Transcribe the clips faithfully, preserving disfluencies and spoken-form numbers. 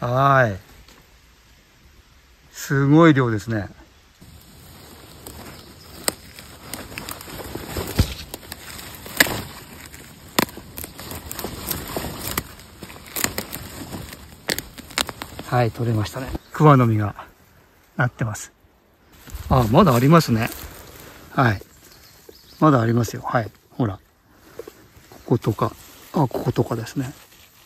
はい。すごい量ですね。はい、取れましたね。桑の実がなってます。あ、まだありますね。はい。まだありますよ。はい。ほら。こことか。あ、こことかですね。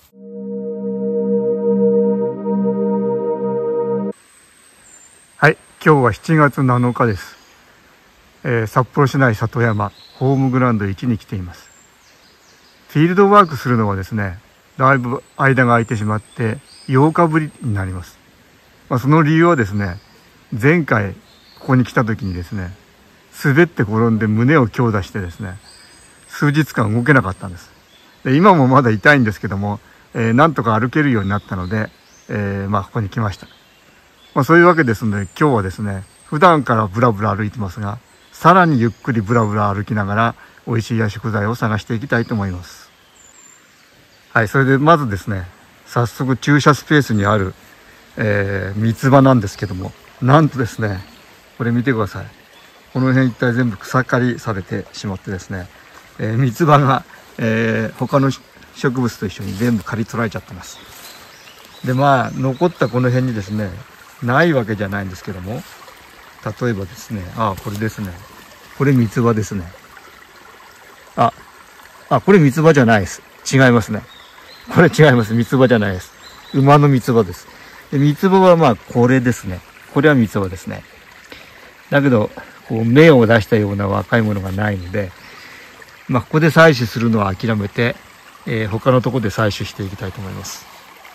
はい。今日はしちがつなのかです。えー、札幌市内里山ホームグラウンドいちに来ています。フィールドワークするのはですね、だいぶ間が空いてしまってようかぶりになります。まあ、その理由はですね、前回ここに来た時にですね、滑って転んで胸を強打してですね、数日間動けなかったんです。で、今もまだ痛いんですけども、えー、なんとか歩けるようになったので、えー、まあここに来ました。まあ、そういうわけですので、今日はですね、普段からブラブラ歩いてますが、さらにゆっくりブラブラ歩きながら美味しい野食材を探していきたいと思います。はい、それでまずですね、早速駐車スペースにある、えー、三つ葉なんですけども、なんとですね、これ見てください。この辺一帯全部草刈りされてしまってですね、えー、三つ葉が、えー、他の植物と一緒に全部刈り取られちゃってます。で、まあ残ったこの辺にですね、ないわけじゃないんですけども、例えばですね、あ、これですね、これ三つ葉ですね。あ、あ、これ三つ葉じゃないです。違いますね。これ違います。三つ葉じゃないです。馬の三つ葉です。で、三つ葉はまあこれですね。これは三つ葉ですね。だけど、こう芽を出したような若いものがないので、まあここで採取するのは諦めて、えー、他のところで採取していきたいと思います。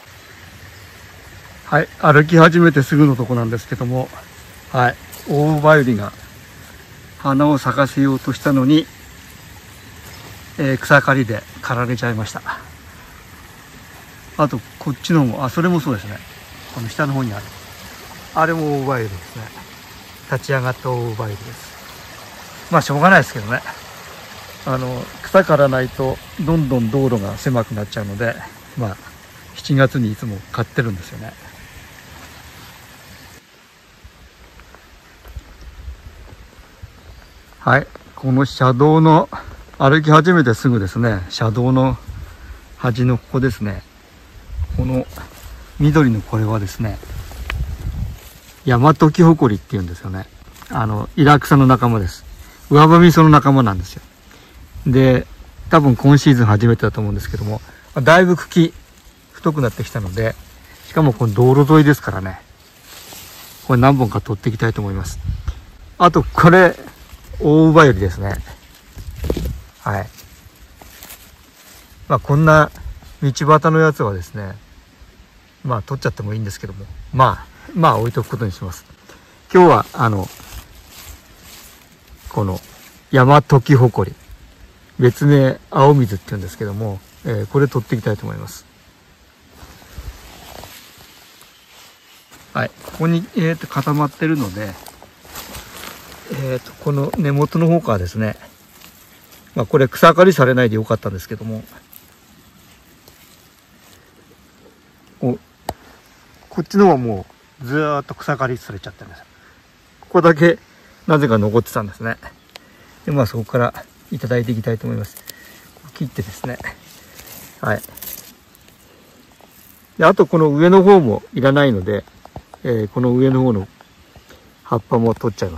はい、歩き始めてすぐのとこなんですけども、はい、オオバユリが花を咲かせようとしたのに、えー、草刈りで刈られちゃいました。あとこっちのも、あ、それもそうですね。この下の方にあるあれもオオバユリですね。立ち上がったオオバユリです。まあしょうがないですけどね、あの草刈らないとどんどん道路が狭くなっちゃうので、まあしちがつにいつも刈ってるんですよね。はい、この車道の歩き始めてすぐですね、車道の端のここですね、この緑のこれはですね、ヤマトキホコリっていうんですよね。あのイラクサの仲間です。上葉味噌の仲間なんですよ。で、多分今シーズン初めてだと思うんですけども、だいぶ茎太くなってきたので、しかもこの道路沿いですからね、これ何本か取っていきたいと思います。あとこれオオバユリですね。はい。まあこんな道端のやつはですね、まあ取っちゃってもいいんですけども、まあまあ置いとくことにします。今日はあのこのヤマトキホコリ、別名青水って言うんですけども、えー、これ取っていきたいと思います。はい、ここに、えー、と固まってるので、えー、とこの根元の方からですね、まあこれ草刈りされないでよかったんですけども、おこっちのはもうずーっと草刈りされちゃってるんです。ここだけなぜか残ってたんですね。で、まあそこからいただいていきたいと思います。切ってですね、はい。で、あとこの上の方もいらないので、えー、この上の方の葉っぱも取っちゃいます。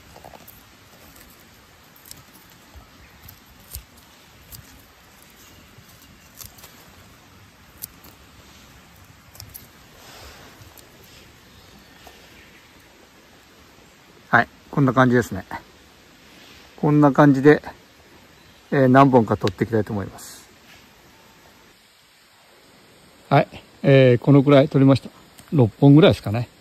はい、こんな感じですね。こんな感じで、えー、何本か取っていきたいと思います。はい、えー、このくらい取りました。ろっぽんぐらいですかね。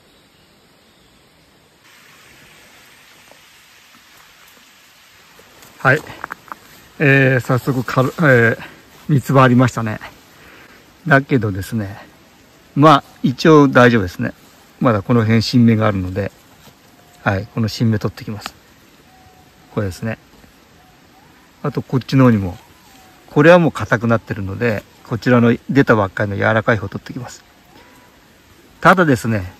はい、えー、早速かる、えー、三つ葉ありましたね。だけどですね、まあ一応大丈夫ですね。まだこの辺新芽があるので、はい、この新芽取ってきます。これですね。あとこっちの方にも、これはもう硬くなってるので、こちらの出たばっかりの柔らかい方取ってきます。 ただですね、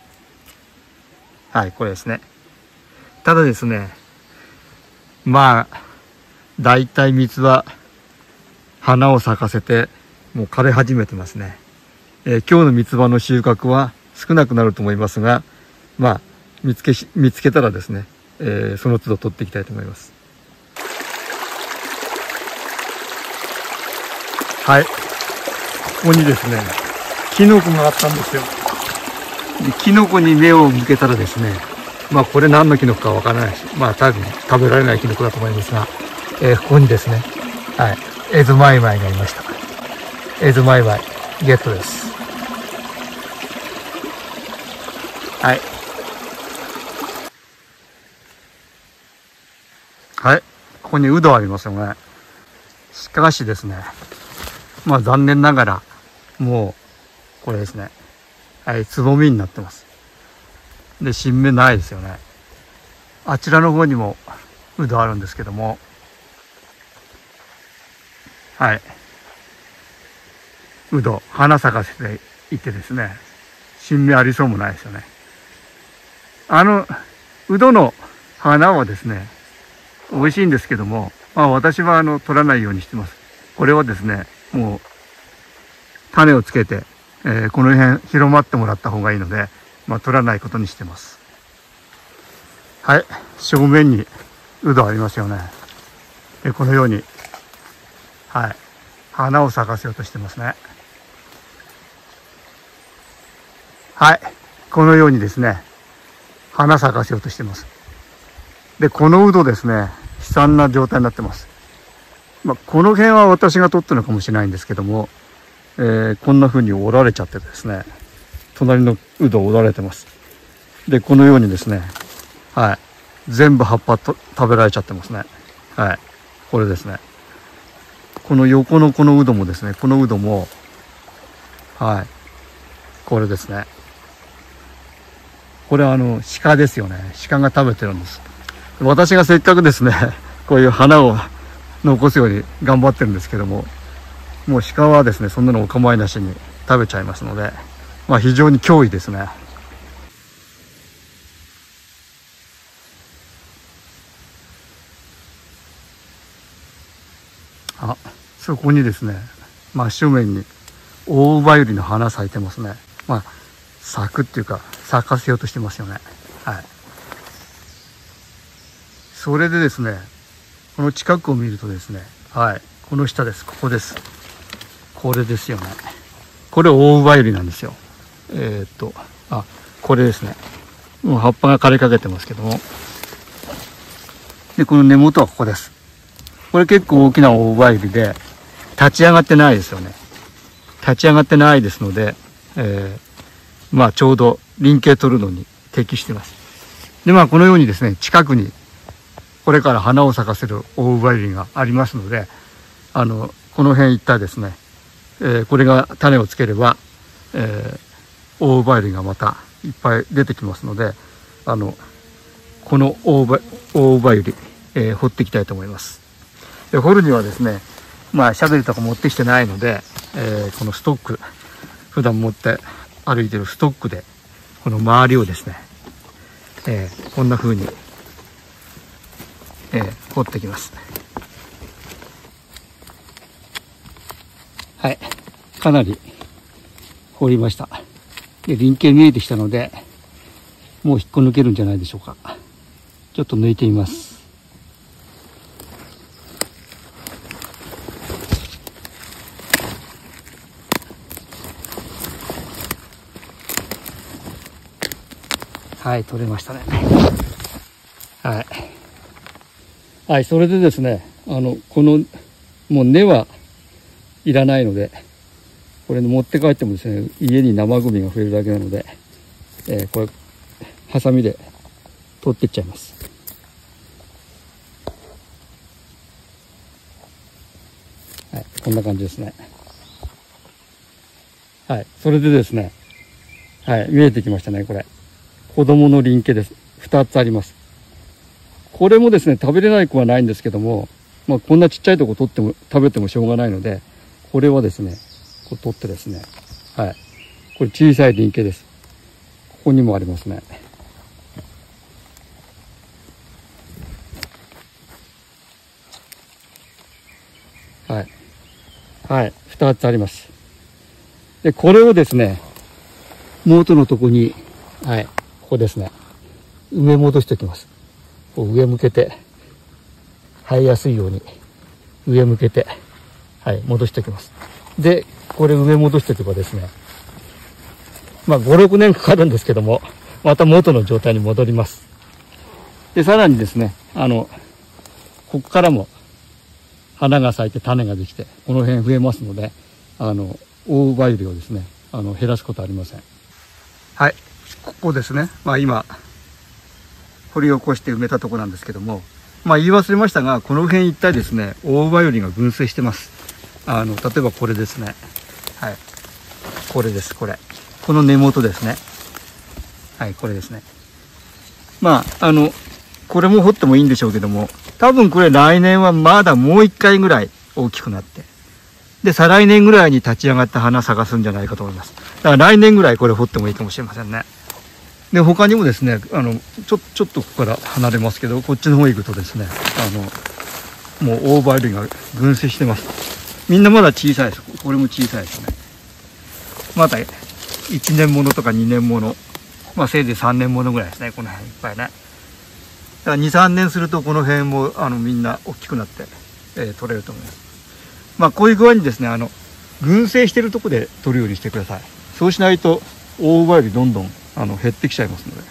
はい、これですね。ただですね、まあ、だいたい蜜は花を咲かせて、もう枯れ始めてますね。えー、今日の三つ葉の収穫は少なくなると思いますが、まあ、見つけし、見つけたらですね、えー、その都度取っていきたいと思います。はい。ここにですね、キノコがあったんですよ。でキノコに目を向けたらですね、まあこれ何のキノコかわからないし、まあ多分食べられないキノコだと思いますが、えー、ここにですね、はい、エゾマイマイがいました。エゾマイマイ、ゲットです。はい。はい。ここにウドありますよね。しかしですね、まあ残念ながら、もう、これですね。はい、つぼみになってます。で、新芽ないですよね。あちらの方にもウドあるんですけども、はい。ウド、花咲かせていてですね、新芽ありそうもないですよね。あの、ウドの花はですね、美味しいんですけども、まあ私はあの、取らないようにしてます。これはですね、もう、種をつけて、えー、この辺広まってもらった方がいいので、まあ取らないことにしてます。はい、正面にウドありますよね。で、このように、はい、花を咲かせようとしてますね。はい、このようにですね、花咲かせようとしてます。で、このウドですね、悲惨な状態になってます。まあ、この辺は私が取ったのかもしれないんですけども、えー、こんな風に折られちゃってですね、隣のウド折られてます。で、このようにですね、はい、全部葉っぱと食べられちゃってますね。はい、これですね。この横のこのウドもですね、このウドも、はい、これですね。これはあの、鹿ですよね。鹿が食べてるんです。私がせっかくですね、こういう花を残すように頑張ってるんですけども、もう鹿はですね、そんなのお構いなしに食べちゃいますので、まあ非常に脅威ですね。あ、そこにですね、真正面にオオウバユリの花咲いてますね。まあ、咲くっていうか、咲かせようとしてますよね。はい。それでですね、この近くを見るとですね、はい、この下です。ここです。これですよね。これオオウバユリなんですよ。えー、っと、あ、これですね。もう葉っぱが枯れかけてますけども。で、この根元はここです。これ結構大きなオオウバユリで、立ち上がってないですよね。立ち上がってないですので、えー、まあちょうど輪形取るのに適してます。で、まあこのようにですね、近くにこれから花を咲かせるオオウバユリがありますので、あの、この辺一帯ですね、えー、これが種をつければ、えー、オオウバユリがまたいっぱい出てきますので、あの、このオオウバユリ、えー、掘っていきたいと思います。で、掘るにはですね、まあシャベルとか持ってきてないので、えー、このストック、普段持って歩いてるストックで、この周りをですね、えー、こんな風に、えー、掘ってきます。はい。かなり掘りました。で、輪形見えてきたので、もう引っこ抜けるんじゃないでしょうか。ちょっと抜いてみます。はい、取れましたね。はい。はい、それでですね、あの、この、もう根はいらないので、これ持って帰ってもですね、家に生ゴミが増えるだけなので、えー、これ、ハサミで取っていっちゃいます。はい、こんな感じですね。はい、それでですね、はい、見えてきましたね、これ。子供の輪形です。二つあります。これもですね、食べれない子はないんですけども、まあ、こんなちっちゃいとこ取っても、食べてもしょうがないので、これはですね、こう取ってですね、はい。これ小さい輪形です。 こにもありますね。はい。はい。二つあります。で、これをですね、元のとこに、はい、ここですね。上戻しておきます。こう上向けて、生えやすいように、上向けて、はい、戻しておきます。で、これ上戻しておけばですね、まあ、ご、ろくねんかかるんですけども、また元の状態に戻ります。で、さらにですね、あの、ここからも、花が咲いて種ができて、この辺増えますので、あの、覆う梅量ですね、あの、減らすことはありません。はい、ここですね。まあ今、掘り起こして埋めたとこなんですけども、まあ言い忘れましたが、この辺一帯ですね、大葉よりが群生してます。あの、例えばこれですね。はい。これです、これ。この根元ですね。はい、これですね。まあ、あの、これも掘ってもいいんでしょうけども、多分これ来年はまだもう一回ぐらい大きくなって、で、再来年ぐらいに立ち上がった花咲かすんじゃないかと思います。だから来年ぐらいこれ掘ってもいいかもしれませんね。で、他にもですね、あの、ちょ、ちょっとここから離れますけど、こっちの方行くとですね、あの、もう大葉類が群生してます。みんなまだ小さいです。これも小さいですね。またいちねんものとかにねんもの、まあせいぜいさんねんものぐらいですね、この辺いっぱいね。だからに、さんねんするとこの辺もあのみんな大きくなって、えー、取れると思います。まあこういう具合にですね、あの、群生してるとこで取るようにしてください。そうしないと大葉よりどんどんあの減ってきちゃいますので。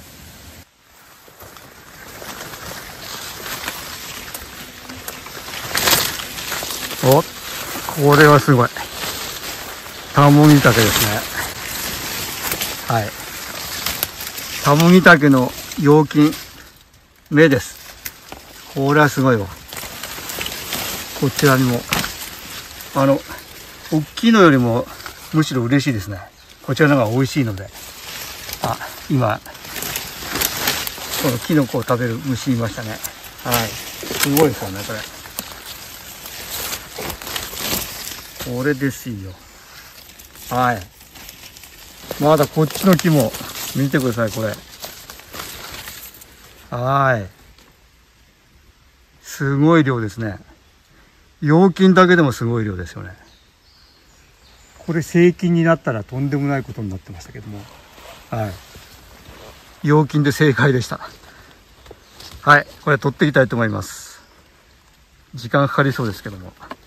お、これはすごい。タモギタケですね。はい。タモギタケの葉筋、芽です。これはすごいわ。こちらにも。あの、大きいのよりもむしろ嬉しいですね。こちらの方が美味しいので。あ、今、このキノコを食べる虫いましたね。はい。すごいですよね、これ。これですよ。はい。まだこっちの木も見てください、これ。はい。すごい量ですね。葉筋だけでもすごい量ですよね。これ成筋になったらとんでもないことになってましたけども。はい。葉筋で正解でした。はい。これ取っていきたいと思います。時間かかりそうですけども。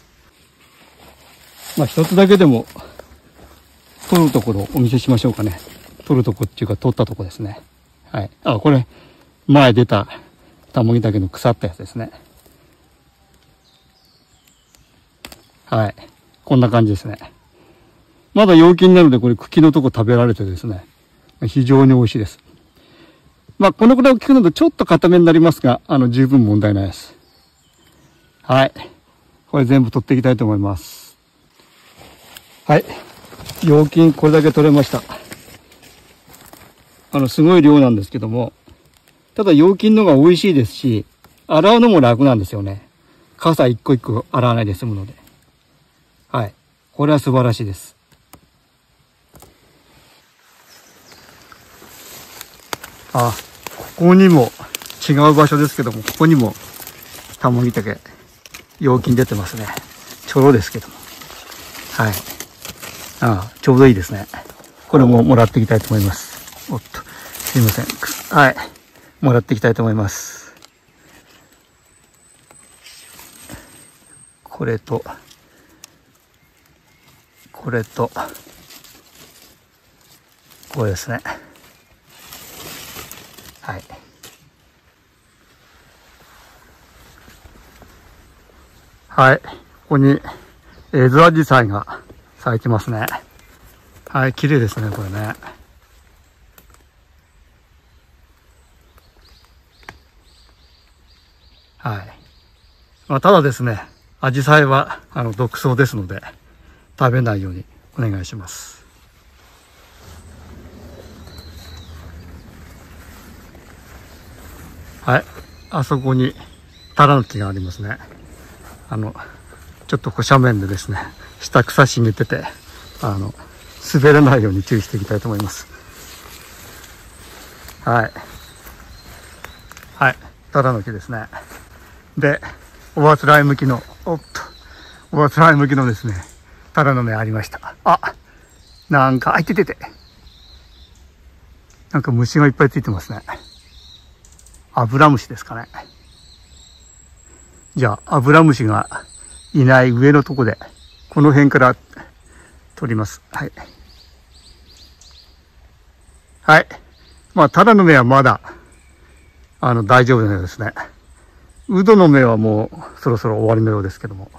まあ一つだけでも取るところをお見せしましょうかね。取るとこっていうか取ったとこですね。はい。あ、これ前出たタモギタケの腐ったやつですね。はい。こんな感じですね。まだ葉筋なのでこれ茎のとこ食べられてですね、非常に美味しいです。まあこのくらい大きくなるとちょっと固めになりますが、あの十分問題ないです。はい。これ全部取っていきたいと思います。はい。葉筋これだけ取れました。あのすごい量なんですけども、ただ葉筋の方が美味しいですし、洗うのも楽なんですよね。傘一個一個洗わないで済むので。はい。これは素晴らしいです。あ、ここにも違う場所ですけども、ここにもタモギタケ、葉筋出てますね。ちょろですけども。はい。ああ、ちょうどいいですね。これももらっていきたいと思います。おっと、すいません。はい。もらっていきたいと思います。これと、これと、これですね。はい。はい。ここに、エゾアジサイが咲いてますね。はい。綺麗ですね、これね。はい。まあ、ただですね、アジサイは、あの、毒草ですので、食べないようにお願いします。はい。あそこにタラの木がありますね。あの、ちょっとこう斜面でですね、下草茂ってて、あの、滑らないように注意していきたいと思います。 はい。はい。タラの木ですね。で、おあつらい向きの、おっと、おあつらい向きのですね、タラの芽ありました。あ、なんか、あいててて。なんか虫がいっぱいついてますね。アブラムシですかね。じゃあ、アブラムシがいない上のとこで、この辺から取ります。はい。はい。まあ、タラの芽はまだ、あの、大丈夫なようですね。ウドの芽はもう、そろそろ終わりのようですけども。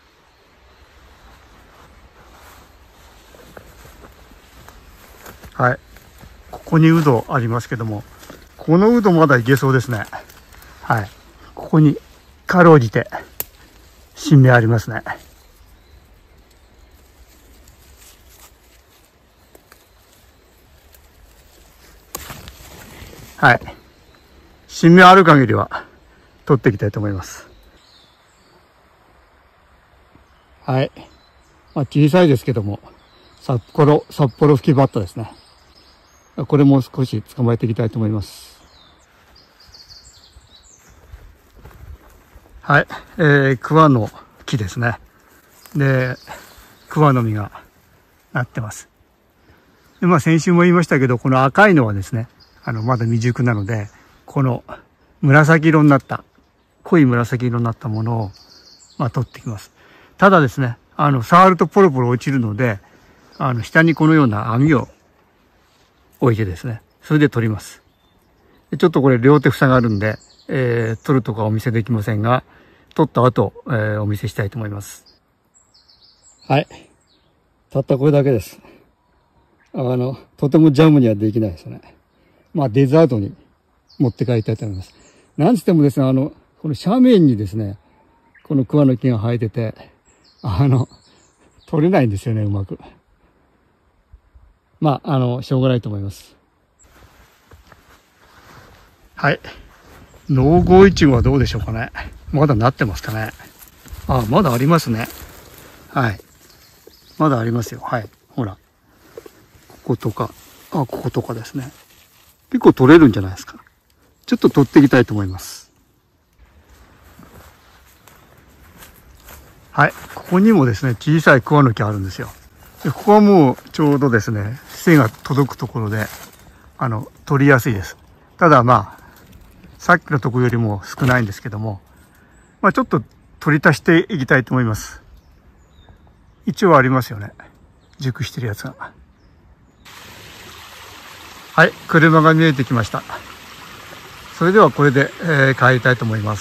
はい。ここにウドありますけども、このウドまだいけそうですね。はい。ここに、かろうじて、新芽ありますね。はい。新芽ある限りは、取っていきたいと思います。はい。まあ、小さいですけども、札幌、札幌吹きバッタですね。これも少し捕まえていきたいと思います。はい。えー、桑の木ですね。で、桑の実がなってます。で、まあ先週も言いましたけど、この赤いのはですね、あの、まだ未熟なので、この紫色になった、濃い紫色になったものを、まあ取ってきます。ただですね、あの、触るとポロポロ落ちるので、あの、下にこのような網を置いてですね、それで取ります。でちょっとこれ両手塞があるんで、えー、取るとかお見せできませんが、取った後、えー、お見せしたいと思います。はい。たったこれだけです。あの、とてもジャムにはできないですね。まあ、デザートに持って帰りたいと思います。なんつってもですね、あの、この斜面にですね、この桑の木が生えてて、あの、取れないんですよね、うまく。まあ、あの、しょうがないと思います。はい。農合イチゴはどうでしょうかね。まだなってますかね。あ、まだありますね。はい。まだありますよ。はい。ほら。こことか。あ、こことかですね。結構取れるんじゃないですか。ちょっと取っていきたいと思います。はい。ここにもですね、小さい桑の木あるんですよ。でここはもうちょうどですね、背が届くところで、あの、取りやすいです。ただまあ、さっきのところよりも少ないんですけども、まあちょっと取り足していきたいと思います。一応ありますよね。熟してるやつが。はい、車が見えてきました。それではこれで、えー、帰りたいと思います。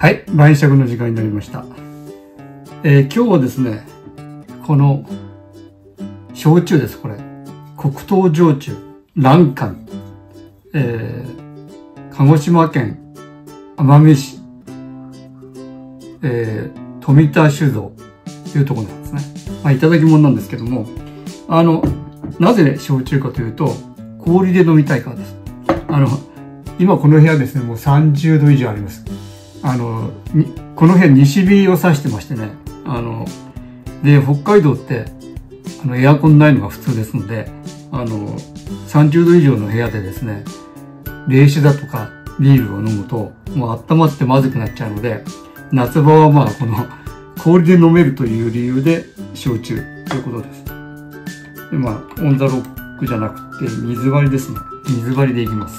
はい、晩酌の時間になりました。えー、今日はですね、この焼酎です、これ。黒糖焼酎、蘭舘。えー、鹿児島県奄美市、えー、富田酒造というところなんですね。まあ、いただき物なんですけども、あの、なぜ焼酎かというと、氷で飲みたいからです。あの、今この部屋ですね、もうさんじゅうど以上あります。あの、この部屋西日を指してましてね、あの、で、北海道って、あの、エアコンないのが普通ですので、あの、さんじゅうど以上の部屋でですね、冷酒だとかビールを飲むと、もう温まってまずくなっちゃうので、夏場はまあ、この、氷で飲めるという理由で、焼酎ということです。で、まあ、オンザロックじゃなくて、水割りですね。水割りでいきます。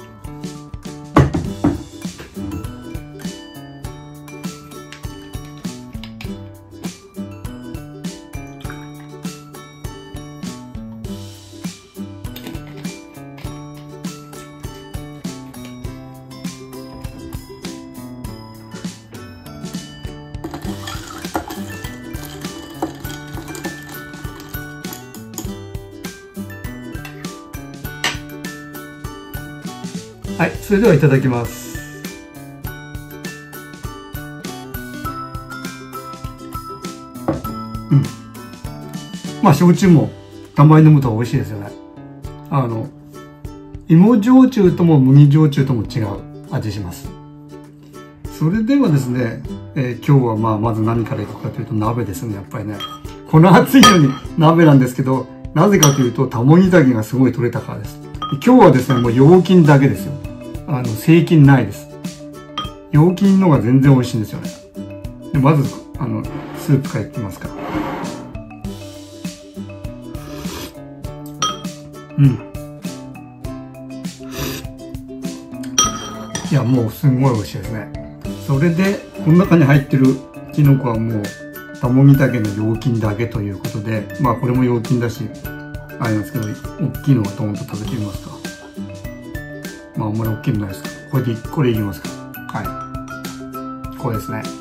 はい、それではいただきます。うん。まあ、焼酎もたまに飲むと美味しいですよね。あの、芋焼酎とも麦焼酎とも違う味します。それではですね、えー、今日はまあ、まず何からいくかというと鍋ですね、やっぱりね。この暑いのに鍋なんですけど、なぜかというと、タモギ茸がすごい取れたからです。今日はですね、もう陽菌だけですよ。あの、生菌ないです。陽菌のが全然美味しいんですよね。で、まず、あの、スープからいきますか。うん。いや、もうすんごい美味しいですね。それで、この中に入ってるキノコはもう、タモギ茸の陽菌だけということで、まあこれも陽菌だし、あれなんですけど、大きいのをドーンと食べてみますか。まあ、あんまり大きいのないですか。これで、これいきますか。はい。これですね。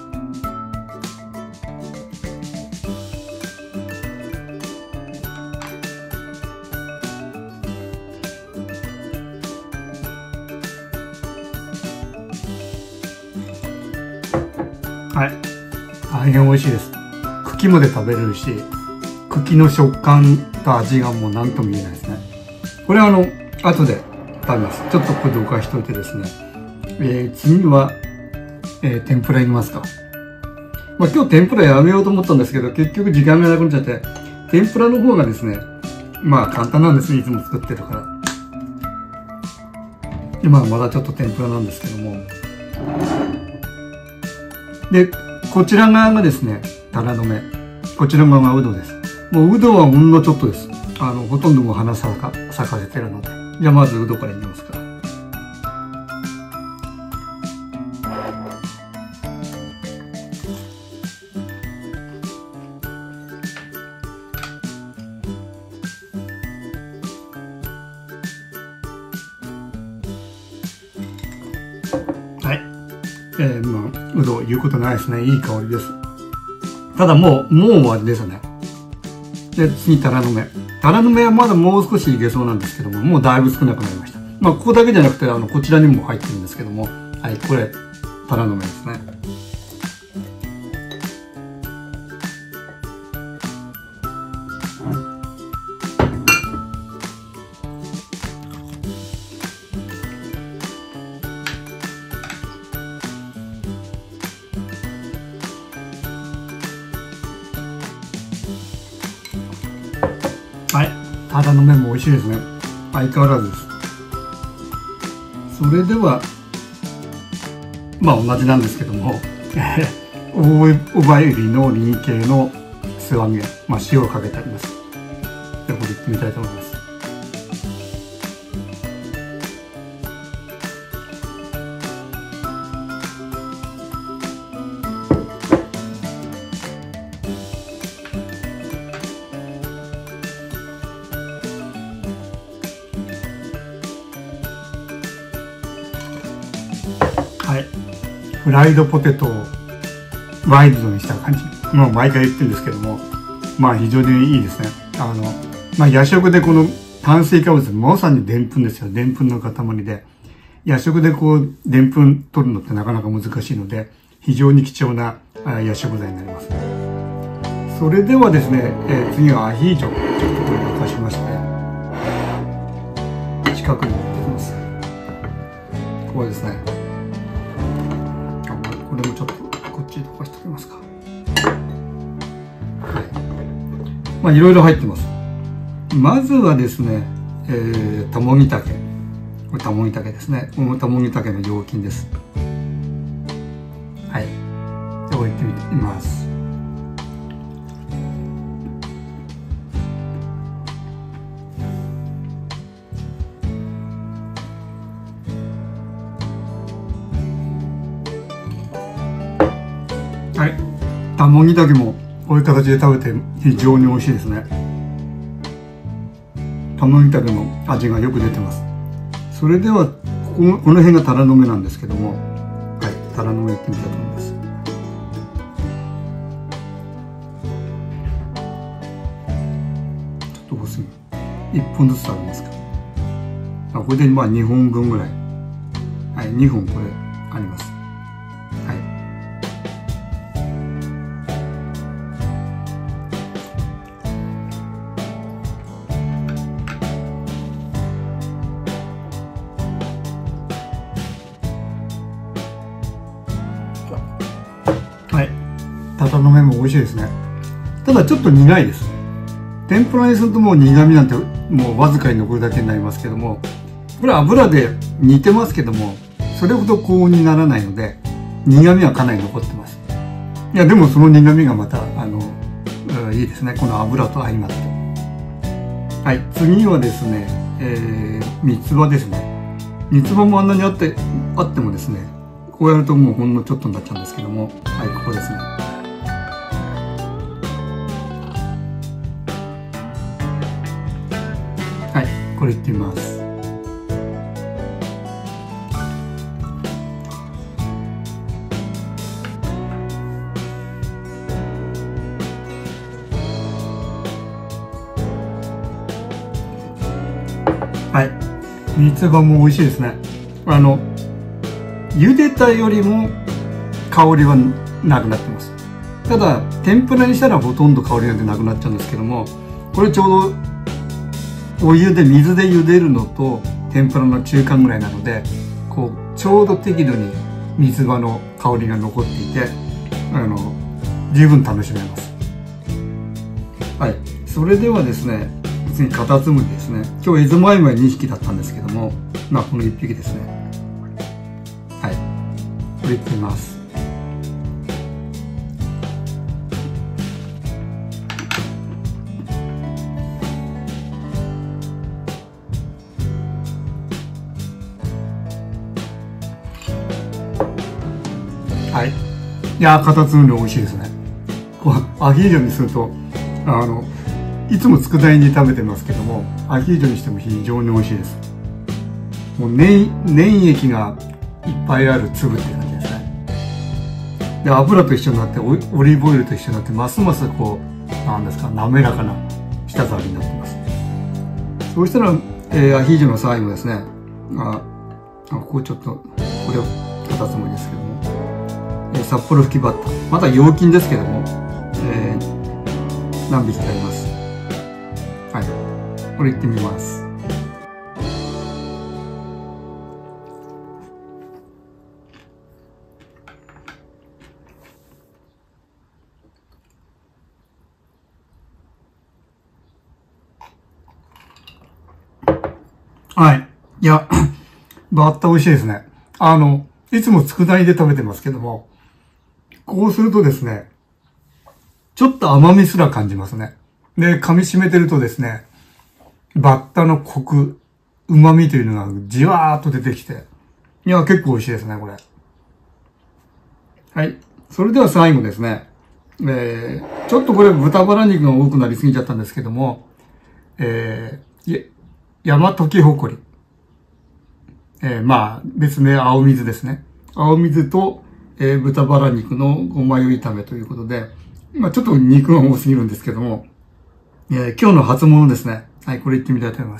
はい。大変美味しいです。茎まで食べれるし、茎の食感と味がもう何とも言えないですね。これはあの、後で食べます。ちょっとこれでおかしといてですね。えー、次は、えー、天ぷらいきますか。まあ今日天ぷらやめようと思ったんですけど、結局時間がなくなっちゃって、天ぷらの方がですね、まあ簡単なんですね、いつも作ってるから。で、まあまだちょっと天ぷらなんですけども。で、こちら側がですね、タラの芽。こちら側がうどです。もううどはほんのちょっとです。あの、ほとんどもう花咲か、咲かせてるので。じゃあまずうどからいきますか。はい。えー、まあ、うど言うことないですね。いい香りです。ただもう、もう終わりですね。で、次、タラの芽。タラの芽はまだもう少しいけそうなんですけども、もうだいぶ少なくなりました。まあ、ここだけじゃなくて、あの、こちらにも入ってるんですけども、はい、これ、タラの芽ですね。はい。タラの芽も美味しいですね。相変わらずです。それでは、まあ同じなんですけども、大おばゆりの輪形の素揚げ、まあ塩をかけてあります。ではこれいってみたいと思います。はい。こフライドポテトをワイルドにした感じ。もう毎回言ってるんですけども、まあ非常にいいですね。あの、まあ夜食でこの炭水化物、まさにでんぷんですよ。でんぷんの塊で。夜食でこう、でんぷん取るのってなかなか難しいので、非常に貴重な夜食材になります。それではですね、えー、次はアヒージョ。ちょっとこれ沸かしまして、近くに持ってきます。ここですね。これもちょっとこっちに溶かしておきますか。はい。まあいろいろ入ってます。まずはですね、えー、たもぎたけ。これたもぎたけですね。このたもぎたけの葉筋です。はい。で、置いてみます。はい。たもぎたけもこういう形で食べて非常に美味しいですね。たもぎたけの味がよく出てます。それではここ、この辺がタラの芽なんですけども、はい、タラの芽いってみたいと思います。ちょっと多すぎる。いっぽんずつありますか。あ、これでまあにほんぶんぐらい。はい、にほんこれあります。はい。はい。タラの芽も美味しいですね。ただちょっと苦いです。天ぷらにするともう苦味なんてもうわずかに残るだけになりますけども、これは油で煮てますけども、それほど高温にならないので、苦味はかなり残ってます。いや、でもその苦味がまた、あの、うん、いいですね。この油と相まって。はい。次はですね、えー、三つ葉ですね。三つ葉もあんなにあって、あってもですね、こうやるともうほんのちょっとになっちゃうんですけども、はい、ここですね。はい、これいってみます。はい、三つ葉も美味しいですね。あの茹でたよりも香りはなくなってます。ただ天ぷらにしたらほとんど香りがなくなっちゃうんですけども、これちょうどお湯で水で茹でるのと天ぷらの中間ぐらいなので、こうちょうど適度に三つ葉の香りが残っていて、あの十分楽しめます。はい、それではですね、次カタツムリですね。今日エゾマイマイにひきだったんですけども、まあこのいっぴきですね。はい、これいってみます。はい。いやー、カタツムリ美味しいですね。こうアヒージョにすると、あの、いつも佃煮に食べてますけども、アヒージョにしても非常に美味しいです。もう粘粘液がいっぱいある粒って感じですね。で、油と一緒になって、オリーブオイルと一緒になって、ますますこう、なんですか、滑らかな舌触りになってます。そうしたら、えー、アヒージョの最後ですね。あ、あここちょっと、これをカタツムリですけども。札幌吹きバッタ、また葉筋ですけども、えー、何匹かいます。はい、これいってみます。はい、いやバッタ美味しいですね。あのいつも佃煮で食べてますけども、こうするとですね、ちょっと甘みすら感じますね。で、噛み締めてるとですね、バッタのコク、旨味というのがじわーっと出てきて、いや、結構美味しいですね、これ。はい。それでは最後ですね、えー、ちょっとこれ豚バラ肉が多くなりすぎちゃったんですけども、えー、山溶きほこり。えー、まあ、別名青水ですね。青水と、 えー、豚バラ肉のごま油炒めということで、まあちょっと肉が多すぎるんですけども、えー、今日の初物ですね。はい、これいってみたいと思います。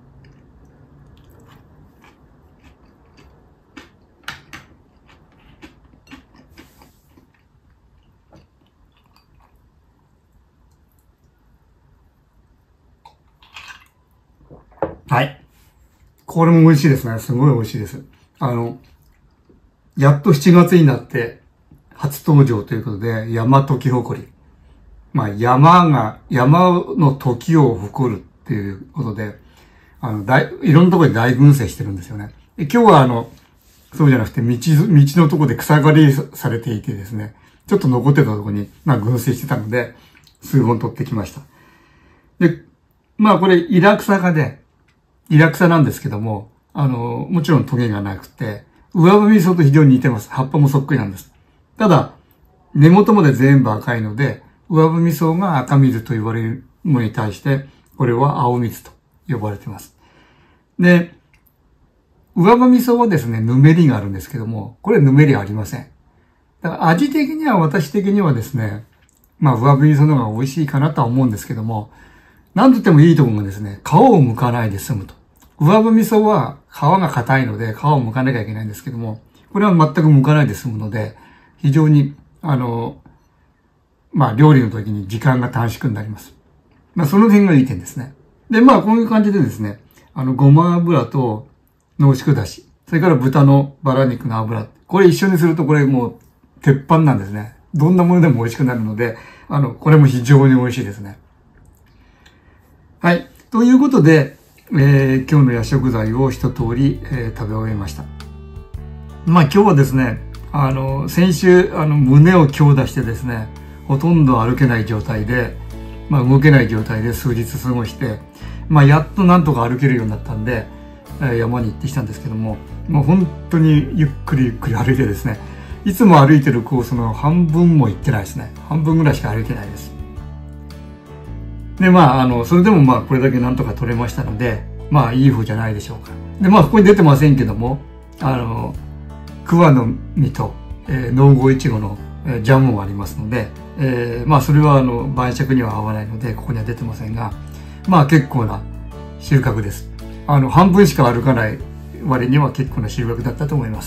はい。これも美味しいですね。すごい美味しいです。あの、やっとしちがつになって初登場ということで、山時誇り。まあ山が、山の時を誇るっていうことで、あの、大、いろんなところで大群生してるんですよね。で今日はあの、そうじゃなくて道、道のところで草刈りされていてですね、ちょっと残ってたところに、まあ群生してたので、数本取ってきました。で、まあこれ、イラクサ科で、イラクサなんですけども、あの、もちろんトゲがなくて、上葉味噌と非常に似てます。葉っぱもそっくりなんです。ただ、根元まで全部赤いので、上葉味噌が赤水と言われるものに対して、これは青水と呼ばれています。で、上葉味噌はですね、ぬめりがあるんですけども、これぬめりありません。だから味的には、私的にはですね、まあ上葉味噌の方が美味しいかなとは思うんですけども、なんと言ってもいいところがですね、皮を剥かないで済むと。上葉味噌は皮が硬いので皮を剥かなきゃいけないんですけども、これは全く剥かないで済むので、非常に、あの、まあ料理の時に時間が短縮になります。まあその点がいい点ですね。で、まあこういう感じでですね、あの、ごま油と濃縮だし、それから豚のバラ肉の油、これ一緒にするとこれもう鉄板なんですね。どんなものでも美味しくなるので、あの、これも非常に美味しいですね。はい。ということで、えー、今日の夜食材を一通り、えー、食べ終えました。まあ今日はですね、あの、先週、あの、胸を強打してですね、ほとんど歩けない状態で、まあ動けない状態で数日過ごして、まあやっとなんとか歩けるようになったんで、えー、山に行ってきたんですけども、もう本当にゆっくりゆっくり歩いてですね、いつも歩いてるコースの半分も行ってないですね。半分ぐらいしか歩いてないです。で、まあ、あの、それでもまあ、これだけなんとか取れましたので、まあ、いい方じゃないでしょうか。で、まあ、ここに出てませんけども、あの、桑の実と、えー、農後いちごの、えー、ジャムもありますので、えー、まあ、それはあの、晩酌には合わないので、ここには出てませんが、まあ、結構な収穫です。あの、半分しか歩かない割には結構な収穫だったと思います。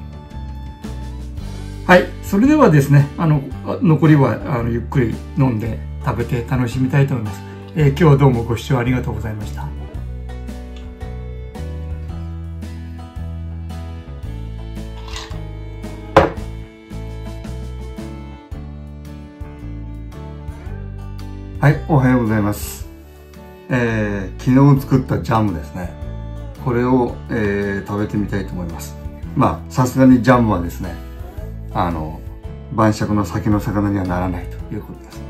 はい。それではですね、あの、残りは、あの、ゆっくり飲んで、食べて楽しみたいと思います。えー、今日はどうもご視聴ありがとうございました。はい、おはようございます。えー、昨日作ったジャムですね。これを、えー、食べてみたいと思います。まあ、さすがにジャムはですね、あの、晩酌の先の魚にはならないということです。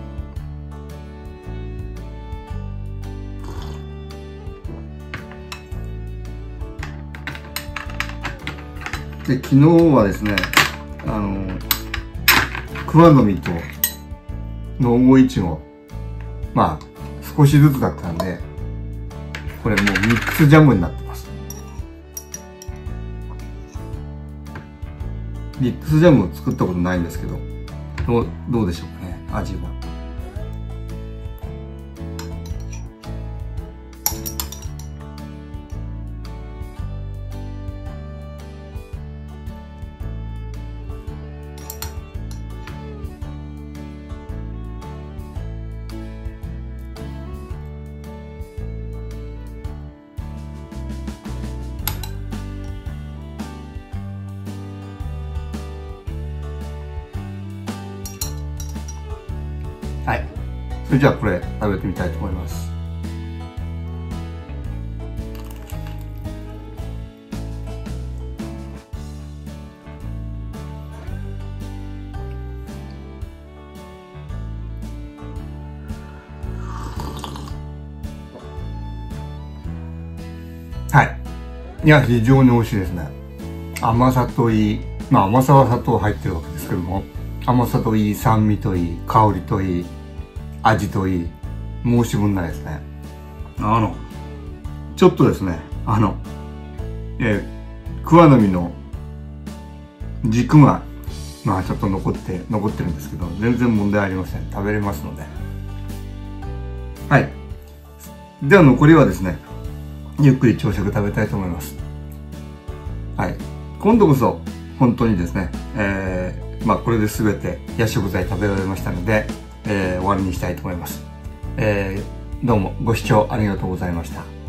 で、昨日はですね、あの、桑の実と農後いちご、まあ、少しずつだったんで、これもうミックスジャムになってます。ミックスジャムを作ったことないんですけど、どう、どうでしょうかね、味は。はい。それじゃあこれ食べてみたいと思います。はい。いや、非常に美味しいですね。甘さといい、まあ甘さは砂糖入ってるわけですけども、甘さといい、酸味といい、香りといい、味といい、申し分ないですね。あの、ちょっとですね、あの、えー、桑の実の軸がまあちょっと残って残ってるんですけど、全然問題ありません。食べれますので。はい。では残りはですね、ゆっくり朝食食べたいと思います。はい。今度こそ本当にですね、えー、まあこれで全て野食材食べられましたので、えー、終わりにしたいと思います。えー、どうもご視聴ありがとうございました。